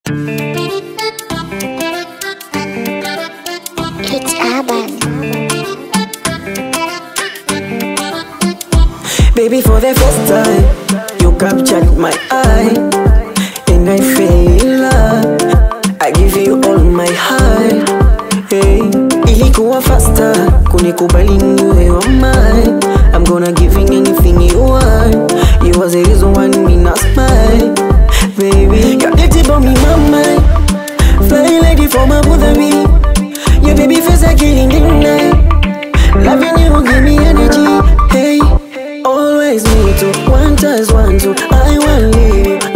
It's urban. Baby, for the first time, you captured my eye, and I fell in love. I give you all my heart. Hey, ilikuwa faster, kunikubali niwe wa mine. I'm gonna give you anything you want. You was the reason why me not smile. Baby, you're dirty about me, mama. Flying lady from Abu Dhabi. Your baby face a killing the night. Loving you give me energy. Hey, always me too. 1 + 1 2. I won't leave you.